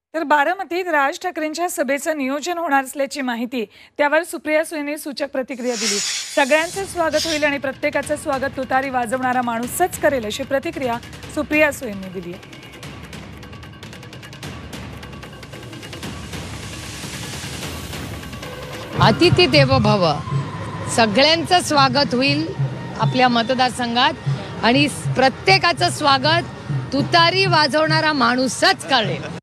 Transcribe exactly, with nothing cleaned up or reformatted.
तर बारामतीत राज ठाकरेंच्या सभेचं नियोजन होणार असल्याची माहिती, त्यावर सुप्रिया सुळेंनी सूचक प्रतिक्रिया दिली। सगळ्यांचं स्वागत होईल आणि प्रत्येकाचं स्वागत तुतारी वाजवणारा माणूसच करेल अशी प्रतिक्रिया सुप्रिया सुळेंनी दिली। अतिथी देवो भव, सगळ्यांचं स्वागत होईल आपल्या मतदारसंघात आणि प्रत्येकाचं स्वागत तुतारी वाजवणारा माणूसच करेल।